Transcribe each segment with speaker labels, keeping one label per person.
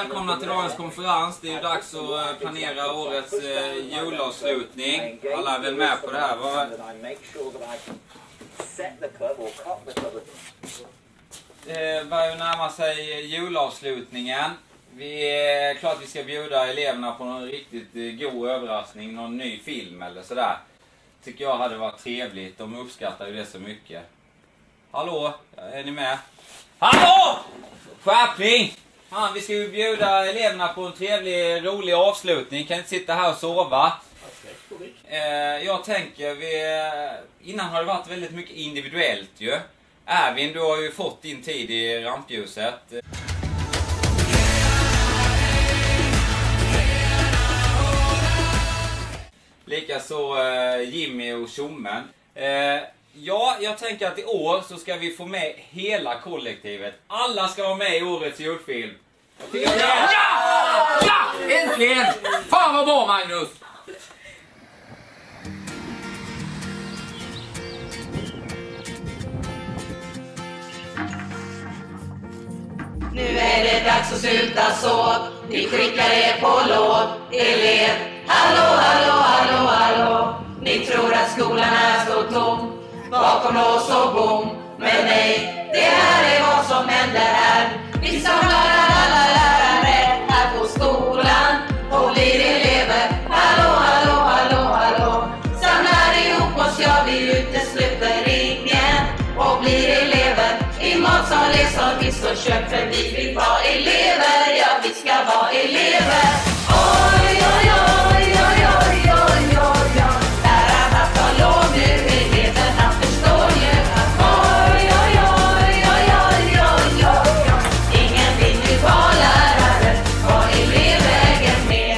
Speaker 1: välkomna till dagens konferens. Det är dags att planera årets julavslutning. Alla är väl med på det här, va? Det börjar närma sig julavslutningen. Klart vi ska bjuda eleverna på någon riktigt god överraskning, någon ny film eller sådär. Tycker jag hade varit trevligt, de uppskattar ju det så mycket. Hallå, är ni med? Hallå! Skärpning! Vi ska ju bjuda eleverna på en trevlig, rolig avslutning. Kan inte sitta här och sova. Jag tänker, innan har det varit väldigt mycket individuellt ju. Ervin, du har ju fått din tid i rampljuset. Likaså Jimmy och Tjommen. Ja, jag tänker att i år så ska vi få med hela kollektivet. Alla ska vara med i årets julfilm.
Speaker 2: Ja! Ja! Äntligen! Fan vad bra, Magnus!
Speaker 3: Nu är det dags att sluta sov. Vi skickar er på lov. Elev, hallå, hallå, hallå, hallå. Ni tror att skolan här står tom bakom lås och bom. Men nej, det här är vad som händer här. Vi samlar alla lärare här på skolan och blir elever. Hallå, hallå, hallå, hallå. Samlar ihop oss, ja, vi utesluter ingen och blir elever. I matsal, leksal, hiss och kök, för vi vill vara elever. Ja, vi ska vara elever. Oj, oj, oj, oj, oj, oj, oj, oj. Lärarna tar lov nu, eleverna förstår ju att oj, oj, oj, oj, oj, oj, oj, oj. Ingen vill ju vara lärare, var elevvägen med.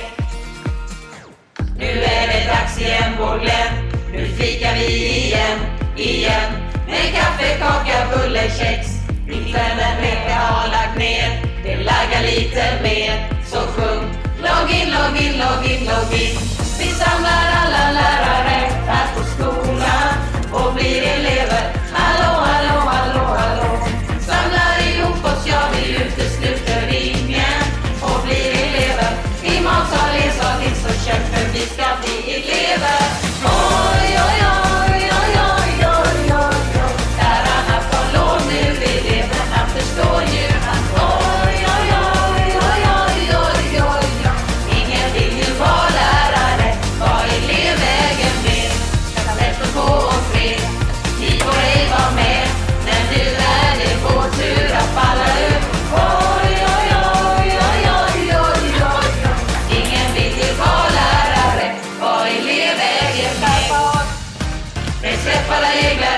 Speaker 3: Nu är det dags igen, vår Glenn. Nu fikar vi igen. Med kaffe, kaka, bulle, kex. Kvällen vi har lagt ner. Det laggar lite mer. Så sjung. Logg in, logg in, logg in, logg in. Vi samlar alla lärare här på skolan och blir elever. Hallå, hallå, hallå, hallå. Samlar ihop oss, ja, vi utesluter ingen och blir elever. I matsal, leksal, hiss och kök, för vi ska bli elever. Oj, oj, oj, oj, oj, oj, oj. Lärarna tar lov nu, eleverna förstår ju att oj, oj, oj, oj, oj, oj, oj. Ingen vill ju vara lärare, var elevvägen med. Rätt och gå och fred, ni får ej vara med. Men nu är det vår tur att falla ut. Oj, oj, oj, oj, oj, oj, oj. Ingen vill ju vara lärare, var elevvägen med. Men släpp alla regler